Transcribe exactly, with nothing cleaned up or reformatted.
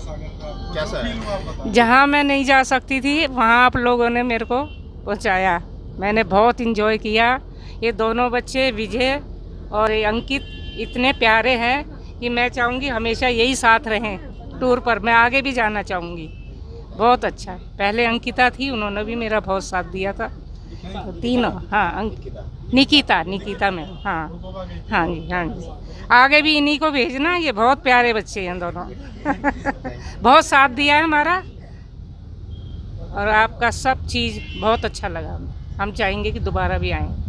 कैसा है? जहाँ मैं नहीं जा सकती थी वहाँ आप लोगों ने मेरे को पहुँचाया। मैंने बहुत इंजॉय किया। ये दोनों बच्चे विजय और ये अंकित इतने प्यारे हैं कि मैं चाहूँगी हमेशा यही साथ रहें टूर पर। मैं आगे भी जाना चाहूँगी। बहुत अच्छा है। पहले अंकिता थी, उन्होंने भी मेरा बहुत साथ दिया था। तो तीनों, हाँ, अंकिता, निकिता निकिता में, हाँ हाँ जी, हाँ जी। आगे भी इन्हीं को भेजना। ये बहुत प्यारे बच्चे हैं दोनों। बहुत साथ दिया है हमारा, और आपका सब चीज़ बहुत अच्छा लगा। हम चाहेंगे कि दोबारा भी आएँ।